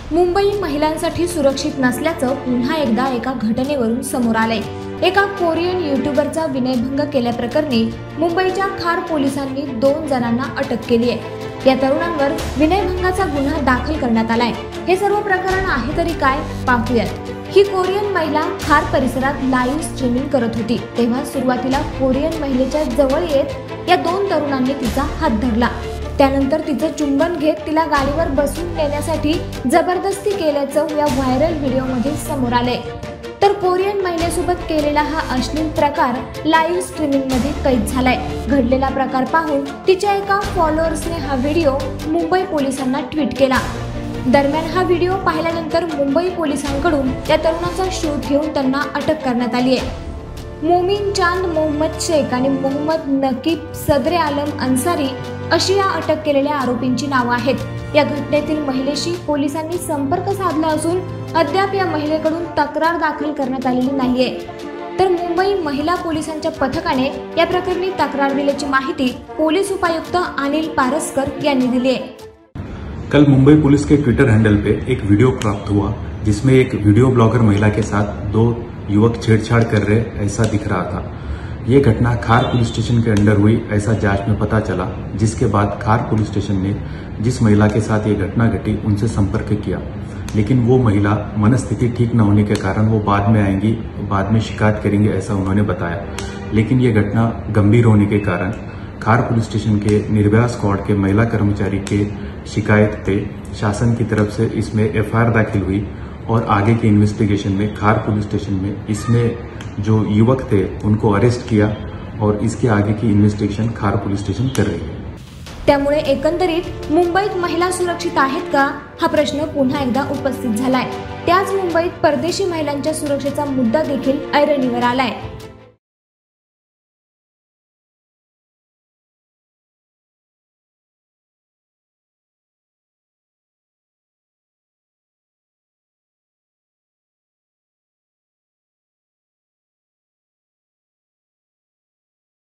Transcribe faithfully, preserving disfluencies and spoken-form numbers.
मुंबई महिलांसाठी सुरक्षित नसल्याचं पुन्हा एकदा एका घटनेवरून समोर आलंय। एका कोरियन युट्यूबरचा विनयभंग केल्याप्रकरणी मुंबईच्या खार पोलिसांनी दोन जणांना अटक केली आहे। या तरुणांवर विनयभंगाचा गुन्हा दाखल करण्यात आलाय। हे सर्व प्रकरण आहे तरी काय पाहूयात। ही कोरियन महिला खार परिसरात लाईव्ह स्ट्रीमिंग करत होती, तेव्हा सुरुवातीला कोरियन महिलेच्या जवळ येत या दोन तरुणांनी तिचा हात धरला। त्यानंतर तिचं चुंबन घेत तिला गाडीवर बसून नेण्यासाठी जबरदस्ती केल्याचं या व्हायरल व्हिडिओमध्ये समोर आलंय। तर कोरियन महिलेसोबत केलेला हा अश्लील प्रकार लाईव्ह स्ट्रीमिंग मध्ये कैद झालाय। घडलेला प्रकार पाहून तिच्या एका फॉलोअर्सने हा व्हिडिओ मुंबई पोलिसांना ट्विट केला। दरम्यान हा व्हिडिओ पाहिल्यानंतर मुंबई पोलिसांकडून या तरुणाचा शोध घेऊन त्यांना अटक करण्यात आली आहे। मोमीन चांद मोहम्मद शेख आणि मोहम्मद नकीब सदरे आलम अन्सारी अशी या अटक केलेल्या आरोपींची नावं आहेत। या घटनेतील महिलेशी पोलिसांनी संपर्क साधला असून अद्याप या महिलेकडून तक्रार दाखल करण्यात आलेली नाहीये। तर मुंबई महिला पोलिसांच्या पथकाने या प्रकरणी तक्रार दिल्याची माहिती पोलीस उपायुक्त अनिल पारसकर यांनी दिली है। कल मुंबई पुलिस के ट्विटर हैंडल पे एक वीडियो प्राप्त हुआ जिसमें एक वीडियो ब्लॉगर महिला के साथ दो युवक छेड़छाड़ कर रहे ऐसा दिख रहा था। ये घटना खार पुलिस स्टेशन के अंडर हुई ऐसा जांच में पता चला, जिसके बाद खार पुलिस स्टेशन ने जिस महिला के साथ ये घटना घटी उनसे संपर्क किया, लेकिन वो महिला मनस्थिति ठीक न होने के कारण वो बाद में आएंगी, बाद में शिकायत करेंगे ऐसा उन्होंने बताया। लेकिन ये घटना गंभीर होने के कारण खार पुलिस स्टेशन के निर्भया स्क्वाड के महिला कर्मचारी के शिकायत पे शासन की तरफ से इसमें एफ आई आर दाखिल हुई और आगे के इन्वेस्टिगेशन में खार पुलिस स्टेशन में इसमें जो युवक थे उनको अरेस्ट किया और इसके आगे की इन्वेस्टिगेशन खार पुलिस स्टेशन कर रही है। त्यामुळे एकंदरीत मुंबईत महिला सुरक्षित आहेत का हा प्रश्न पुन्हा एकदा उपस्थित झालाय। त्याच मुंबईत परदेशी महिलांच्या सुरक्षेचा मुद्दा देखील ऐरणीवर आलाय।